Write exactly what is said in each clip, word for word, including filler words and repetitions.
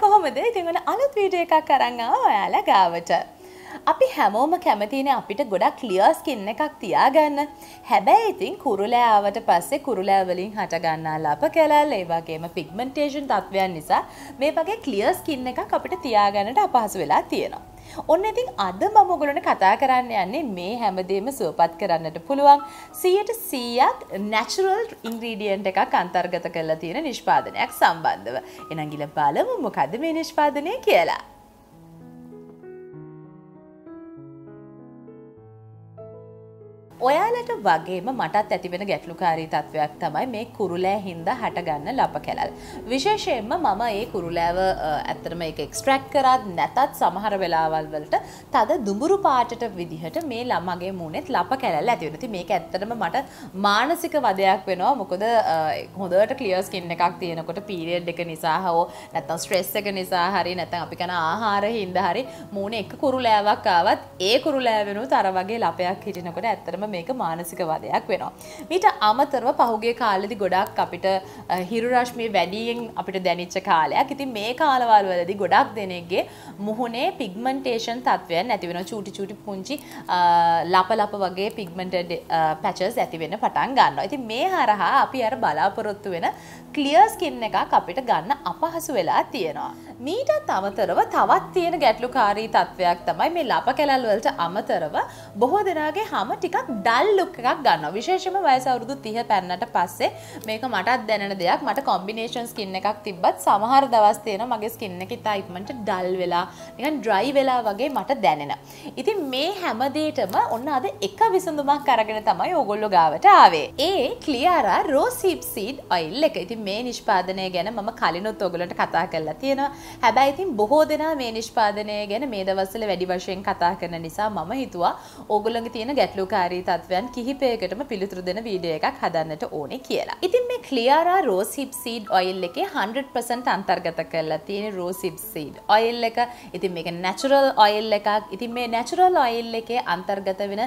කොහොමද? ඉතින් ඔන්න අලුත් වීඩියෝ එකක් අරන් ආවා ඔයාලා ගාවට. අපි හැමෝම කැමතිනේ අපිට ගොඩක් ක්ලියර් ස්කින් එකක් තියාගන්න. හැබැයි ඉතින් කුරුලෑ ආවට පස්සේ කුරුලෑ වලින් හට ගන්නා ලප කැලල් ඒ වගේම පිග්මන්ටේෂන් තත්වයන් නිසා මේ වගේ ක්ලියර් ස්කින් එකක් අපිට තියාගන්නට අපහසු වෙලා තියෙනවා. ඔන්න ඉතින් අද මම ඔයගොල්ලන්ට කතා කරන්න යන්නේ මේ හැමදේම සුවපත් කරන්නට පුළුවන් සීයට සීයක් නැචරල් ඉන්ග්‍රීඩියන්ට් එකක් අන්තර්ගත කරලා තියෙන නිෂ්පාදනයක් සම්බන්ධව. එහෙනම් ගිල බලමු මොකද්ද මේ නිෂ්පාදනය කියලා. ඔයාලට වගේම මටත් ඇතිවෙන ගැටලුකාරී තත්වයක් තමයි මේ කුරුලෑ හින්දා හටගන්න ලප කැලල්. විශේෂයෙන්ම මම ඒ කුරුලෑව ඇත්තටම ඒක එක්ස්ට්‍රැක්ට් කරත් නැතත් සමහර වෙලාවල් වලට තද දුඹුරු පාටට විදිහට මේ ළමගේ මූණෙත් ලප කැලල් ඇති වෙනවා. ඉතින් මේක ඇත්තටම මට මානසික වදයක් වෙනවා. මොකද හොඳට ක්ලියර් ස්කින් එකක් තියෙනකොට පීරියඩ් එක නිසා හෝ නැත්නම් ස්ට්‍රෙස් එක නිසා හරි නැත්නම් අපි කන ආහාර හින්දා හරි මූණේ එක කුරුලෑවක් ආවත් ඒ කුරුලෑව වෙනුත් අර වගේ ලපයක් හිටිනකොට ඇත්තටම මේක මානසික වදයක් වෙනවා. මීට අමතරව පහුගිය කාලෙදි ගොඩක් අපිට හිරු රශ්මිය වැඩියෙන් අපිට දැනෙච්ච කාලයක්. ඉතින් මේ කාලවල වලදී ගොඩක් දෙනෙක්ගේ මුහුණේ පිග්මන්ටේෂන් තත්වයන් ඇති වෙනවා. චූටි චූටි පුංචි ලප ලප වගේ පිග්මන්ටඩ් පැචස් ඇති වෙන්න පටන් ගන්නවා. ඉතින් මේ හරහා අපි අර බලාපොරොත්තු වෙන ක්ලියර් ස්කින් එකක් අපිට ගන්න අපහසු වෙලා තියෙනවා. මීටත් අමතරව තවත් තියෙන ගැටලුකාරී තත්වයක් තමයි මේ ලප කැලල් වලට අමතරව බොහෝ දෙනාගේ හැම ටිකක් ඩල් ලුක් එකක් ගන්නවා. විශේෂයෙන්ම වයස අවුරුදු තිහ පැන්නට පස්සේ මේක මටත් දැනෙන දෙයක්. මට කොම්බිනේෂන් ස්කින් එකක් තිබ්බත් සමහර දවස් තියෙනවා මගේ ස්කින් එක ඉතා ඉක්මනට ඩල් වෙලා නිකන් ඩ්‍රයි වෙලා වගේ මට දැනෙනවා. ඉතින් මේ හැම දෙයකම ඔන්න අද එක විසඳුමක් අරගෙන තමයි ඕගොල්ලෝ ගාවට ආවේ. ඒ Cleara rose hip seed oil එක. ඉතින් මේ නිෂ්පාදනය ගැන මම කලිනුත් ඕගොල්ලන්ට කතා කරලා තියෙනවා. හැබැයි ඉතින් බොහෝ දෙනා මේ නිෂ්පාදනය ගැන මේ දවස්වල වැඩි වශයෙන් කතා කරන නිසා මම හිතුවා ඕගොල්ලන්ගේ තියෙන ගැටලුකාරී තත්වයන් කිහිපයකටම පිළිතුරු දෙන වීඩියෝ එකක් හදන්නට ඕනේ කියලා. ඉතින් මේ Cleara rose hip seed oil එකේ හන්ඩ්‍රඩ් පර්සන්ට් අන්තර්ගත කරලා තියෙන රෝස් හිප් සීඩ් ඔයිල් එක. ඉතින් මේක නැචරල් ඔයිල් එකක්. ඉතින් මේ නැචරල් ඔයිල් එකේ අන්තර්ගත වෙන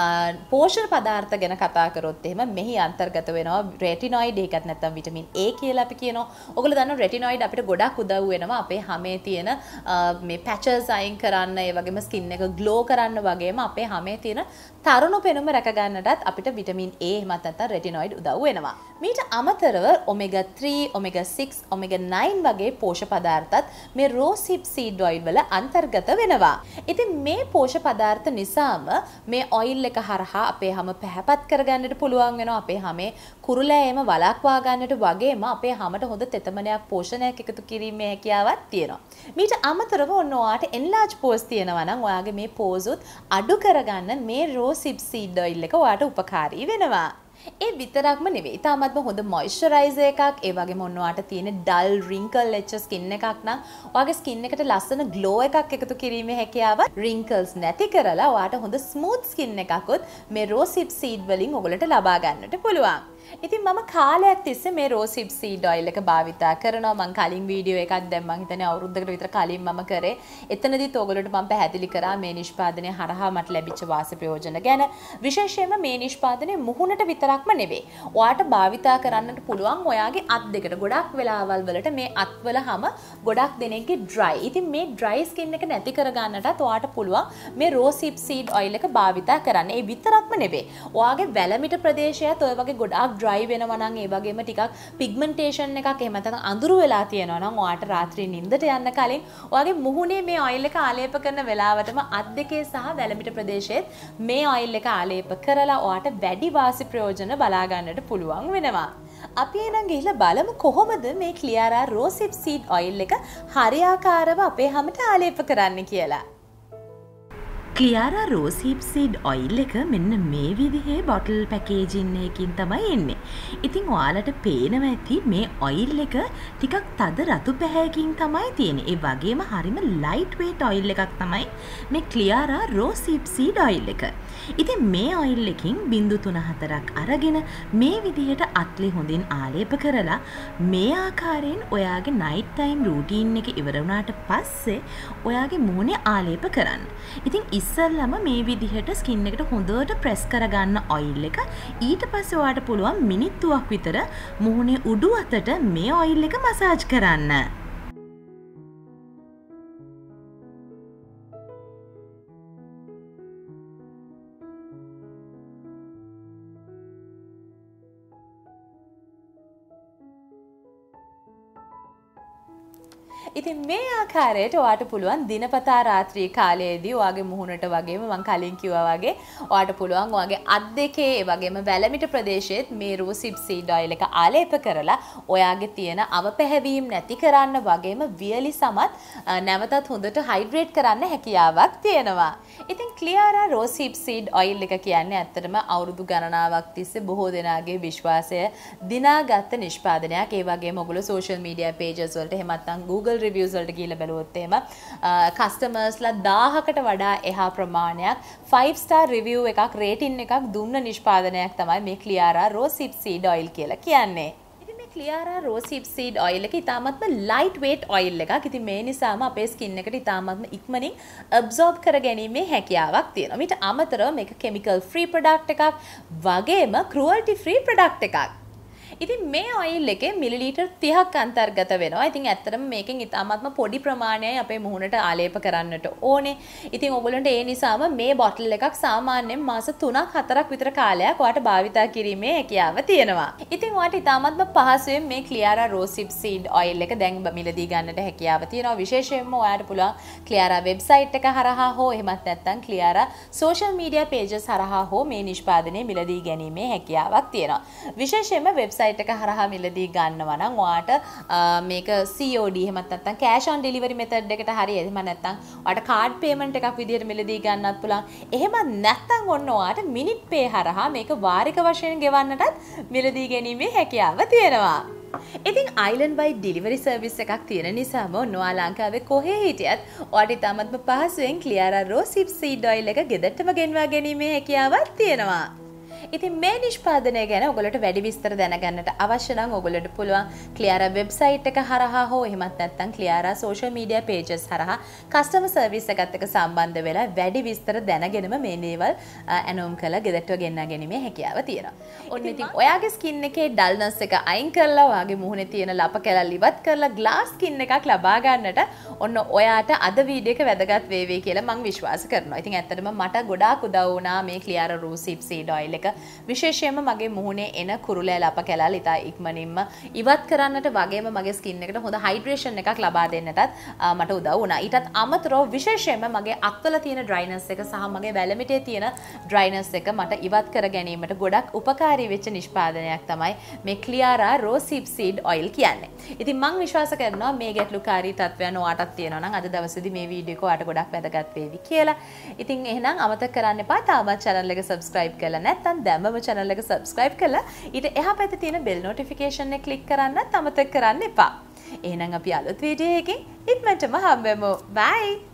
පෝෂණ පදාර්ථ ගැන කතා කරොත් එහෙම මෙහි අන්තර්ගත වෙනවා රෙටිනොයිඩ් එකක් නැත්නම් විටමින් A කියලා අපි කියනවා. ඔයගොල්ලෝ දන්නවා රෙටිනොයිඩ් අපිට ගොඩක් උදව් වෙනවා අපේ හැමේ තියෙන මේ පැචස් අයින් කරන්න, ඒ වගේම ස්කින් එක ග්ලෝ කරන්න වගේම අපේ හැමේ තියෙන තරුණ පෙනුම රැක ගන්නටත් අපිට විටමින් A එහෙමත් නැත්නම් රෙටිනොයිඩ් උදව් වෙනවා. මීට අමතරව ඔමෙගා ත්‍රී, ඔමෙගා සික්ස්, ඔමෙගා නයින් වගේ පෝෂක පදාර්ථත් මේ රෝස් හිප් සීඩ් ඔයිල් වල අන්තර්ගත වෙනවා. ඉතින් මේ පෝෂක පදාර්ථ නිසාම මේ ඔයිල් එක හරහා අපේ හැම පැහැපත් කරගන්නට පුළුවන් වෙනවා. අපේ හැමේ කුරුලෑයම වළක්වා ගන්නට වගේම අපේ හැමට හොඳ තෙතමනයක් පෝෂණයක් එකතු කිරීමේ හැකියාවක් තියෙනවා. මීට අමතරව ඔන්න ඔයාට එන්ලාර්ජ් පෝස් තියෙනවා නම් ඔයාගේ මේ පෝසුත් අඩු කරගන්න මේ රෝස් හිප් සීඩ් ඔයිල් එක ඔයාට උපකාරී වෙනවා. ඒ විතරක්ම නෙවෙයි. තාමත්ම හොඳ මොයිස්චරයිසර් එකක්, ඒ වගේම ඔන්න ඔයාට තියෙන ඩල් රින්කල් එච්ච ස්කින් එකක් නම් ඔයාගේ ස්කින් එකට ලස්සන ග්ලෝ එකක් එකතු කිරීමේ හැකියාව රින්කල්ස් නැති කරලා ඔයාට හොඳ ස්මූත් ස්කින් එකකුත් මේ රෝස් හිප් සීඩ් වලින් ඔයගලට ලබා ගන්නට පුළුවන්. ඉතින් මම කාලයක් තිස්සේ මේ රෝස් හිප් සීඩ් ඔයිල් එක භාවිතා කරනවා. මම කලින් වීඩියෝ එකක් දැන් මම හිතන්නේ අවුරුද්දකට විතර කලින් මම කරේ. එතනදිත් ඔයගොල්ලන්ට මම පැහැදිලි කරා මේ නිෂ්පාදනය හරහා මට ලැබිච්ච වාසි ප්‍රයෝජන ගැන. විශේෂයෙන්ම මේ නිෂ්පාදනය මුහුණට විතරක්ම නෙවෙයි. ඔයාට භාවිතා කරන්නට පුළුවන් ඔයාගේ අත් දෙකට. ගොඩක් වෙලාවල් වලට මේ අත්වල හැම ගොඩක් දෙනෙක්ගේ ඩ්‍රයි. ඉතින් මේ ඩ්‍රයි ස්කින් එක නැති කර ගන්නටත් ඔයාට පුළුවන් මේ රෝස් හිප් සීඩ් ඔයිල් එක භාවිතා කරන්න. ඒ විතරක්ම නෙවෙයි. ඔයාගේ වැලමිට ප්‍රදේශයත් ඔය වගේ ගොඩක් ඩ්‍රයි වෙනවා නම්, ඒ වගේම ටිකක් පිග්මන්ටේෂන් එකක් එහෙම නැත්නම් අඳුරු වෙලා තියෙනවා නම් ඔයාට රාත්‍රී නිින්දට යන්න කලින් ඔයාගේ මුහුණේ මේ ඔයිල් එක ආලේප කරන වෙලාවටම අත් දෙකේ සහ වැලමිට ප්‍රදේශයේත් මේ ඔයිල් එක ආලේප කරලා ඔයාට වැඩි වාසි ප්‍රයෝජන බලා ගන්නට පුළුවන් වෙනවා. අපි එහෙනම් ගිහිල්ලා බලමු කොහොමද මේ Cleara rose hip seed oil එක හරියාකාරව අපේ හැමට ආලේප කරන්න කියලා. Cleara rose hip seed oil එක මෙන්න මේ විදිහේ බොටල් පැකේජින් එකකින් තමයි එන්නේ. ඉතින් ඔයාලට පේනවා ඇති මේ ඔයිල් එක ටිකක් තද රතු පැහැයකින් තමයි තියෙන්නේ. ඒ වගේම හරිම ලයිට් වේට් ඔයිල් එකක් තමයි මේ Cleara rose hip seed oil එක. ඉතින් මේ ඔයිල් එකකින් බිංදු තුන හතරක් අරගෙන මේ විදිහට අත්ලේ හොඳින් ආලේප කරලා මේ ආකාරයෙන් ඔයාගේ නයිට් ටයිම් රූටීන් එක ඉවර වුණාට පස්සේ ඔයාගේ මුහුණේ ආලේප කරන්න. ඉතින් ඉස්සෙල්ලම මේ විදිහට ස්කින් එකට හොඳට ප්‍රෙස් කරගන්න ඔයිල් එක. ඊට පස්සේ ඔයාට පුළුවන් මිනිත්තුවක් විතර මුහුණේ උඩු අතට මේ ඔයිල් එක මසාජ් කරන්න. ඉතින් මේ ආකාරයට ඔයාට පුළුවන් දිනපතා රාත්‍රී කාලයේදී ඔයාගේ මුහුණට වගේම මම කලින් කිව්වා වගේ ඔයාට පුළුවන් ඔයාගේ අත් දෙකේ ඒ වගේම වැලමිට ප්‍රදේශයේත් මේ රෝසිප් සීඩ් ඔයිල් එක ආලේප කරලා ඔයාගේ තියෙන අවපැහැවීම් නැති කරන්න වගේම වියලි සමත් නැවතත් හොඳට හයිඩ්‍රේට් කරන්න හැකියාවක් තියෙනවා. ඉතින් ක්ලියාරා රෝසිප් සීඩ් ඔයිල් එක කියන්නේ ඇත්තටම අවුරුදු ගණනාවක් තිස්සේ බොහෝ දෙනාගේ විශ්වාසය දිනාගත් නිෂ්පාදනයක්. ඒ වගේම ඔයගොල්ලෝ සෝෂල් මීඩියා පේජස් වලට එහෙම නැත්නම් Google reviews වලට ගිහලා බැලුවොත් එහෙම කස්ටමර්ස්ලා දහයකට වඩා එහා ප්‍රමාණයක් five star review එකක් රේටින් එකක් දුන්න නිෂ්පාදනයක් තමයි මේ ක්ලියාරා රෝසිප් සීඩ් ඔයිල් කියලා කියන්නේ. ඉතින් මේ ක්ලියාරා රෝසිප් සීඩ් ඔයිල් එක ඉතාමත්ම ලයිට් weight ඔයිල් එකක්. ඉතින් මේ නිසාම අපේ ස්කින් එකට ඉතාමත්ම ඉක්මනින් ඇබ්සෝබ් කරගැනීමේ හැකියාවක් තියෙනවා. ඊට අමතරව මේක කෙමිකල් ෆ්‍රී ප්‍රොඩක්ට් එකක් වගේම ක්‍රුවල්ටි ෆ්‍රී ප්‍රොඩක්ට් එකක්. ඉතින් මේ ඔයිල් එකේ මිලිලීටර් තිහක් අන්තර්ගත වෙනවා. ඉතින් ඇත්තටම මේකෙන් ඉතාමත්ම පොඩි ප්‍රමාණයයි අපේ මුහුණට ආලේප කරන්නට ඕනේ. ඉතින් ඔයගොල්ලන්ට ඒ නිසාම මේ බොටල් එකක් සාමාන්‍යයෙන් මාස තුනක් හතරක් විතර කාලයක් ඔයාට භාවිතා කිරීමේ හැකියාව තියෙනවා. ඉතින් ඔයාට ඉතාමත්ම පහසුවෙන් මේ ක්ලියාරා රෝසිප් සීඩ් ඔයිල් එක දැන් මිලදී ගන්නට හැකියාව තියෙනවා. විශේෂයෙන්ම ඔයාට පුළුවන් ක්ලියාරා වෙබ්සයිට් එක හරහා හෝ එහෙමත් නැත්නම් ක්ලියාරා සෝෂල් මීඩියා පේජස් හරහා හෝ මේ නිෂ්පාදනය මිලදී ගැනීමේ හැකියාවක් තියෙනවා. විශේෂයෙන්ම වෙබ්සයිට් එක හරහා මිලදී ගන්නවා නම් ඔයාට මේක C O D එහෙමත් නැත්නම් cash on delivery method එකට හරි එහෙම නැත්නම් ඔයාට card payment එකක් විදිහට මිලදී ගන්නත් පුළුවන්. එහෙම නැත්නම් ඔන්න ඔයාට minute pay හරහා මේක වාරික වශයෙන් ගෙවන්නටත් මිලදී ගැනීමේ හැකියාව තියෙනවා. ඉතින් island wide delivery service එකක් තියෙන නිසාම ඔයා ලංකාවේ කොහේ හිටියත් ඔයාට ඉතාමත්ම පහසුවෙන් ක්ලියාරා රෝසිප් සීඩ් ඔයිල් එක ගෙදරටම ගෙන්වා ගැනීමේ හැකියාවක් තියෙනවා. ඉතින් මේ නිෂ්පාදනය ගැන ඔයගොල්ලන්ට වැඩි විස්තර දැනගන්නට අවශ්‍ය නම් ඔයගොල්ලන්ට පුළුවන් ක්ලියාරා වෙබ්සයිට් එක හරහා හෝ එහෙමත් නැත්නම් ක්ලියාරා සෝෂල් මීඩියා පේජස් හරහා කස්ටමර් සර්විස් එකත් එක්ක සම්බන්ධ වෙලා වැඩි විස්තර දැනගෙනම මේ දේවල් ඇනෝම් කරලා ගෙදරට ගෙන්වා ගැනීමේ හැකියාව තියෙනවා. ඔන්න ඉතින් ඔයාගේ ස්කින් එකේ ඩල්නස් එක අයින් කරලා ඔයාගේ මුහුණේ තියෙන ලප කැලල් ඉවත් කරලා ග්ලාස් ස්කින් එකක් ලබා ගන්නට ඔන්න ඔයාට අද වීඩියෝ එක වැදගත් වේවි කියලා මම විශ්වාස කරනවා. ඉතින් ඇත්තටම මට ගොඩාක් උදව් වුණා මේ ක්ලියාරා රෝසිප් සීඩ් ඔයිල් එක විශේෂයෙන්ම මගේ මුහුණේ එන කුරුලෑ ලප කැලල් ඉතා ඉක්මනින්ම ඉවත් කරන්නට වගේම මගේ ස්කින් එකට හොඳ හයිඩ්‍රේෂන් එකක් ලබා දෙන්නටත් මට උදව් වුණා. ඊටත් අමතරව විශේෂයෙන්ම මගේ අත්වල තියෙන ඩ්‍රයිනස් එක සහ මගේ වැලමිටේ තියෙන ඩ්‍රයිනස් එක මට ඉවත් කර ගැනීමට ගොඩක් උපකාරී වෙච්ච නිෂ්පාදනයක් තමයි මේ ක්ලියාරා රෝසිප් සීඩ් ඔයිල් කියන්නේ. ඉතින් මම විශ්වාස කරනවා මේ ගැටලුකාරී තත්ත්වයන් ඔයාටත් තියෙනවා නම් අද දවසේදී මේ වීඩියෝ එක ඔයාට ගොඩක් වැදගත් වේවි කියලා. ඉතින් එහෙනම් අමතක කරන්න එපා තාමත් channel එක subscribe කරලා නැත්නම් දැම්මම channel එක subscribe කරලා ඊට එහා පැත්තේ තියෙන bell notification එක click කරන්නත් අමතක කරන්න එපා. එහෙනම් අපි අලුත් වීඩියෝ එකකින් ඉක්මනටම හම්බෙමු. bye.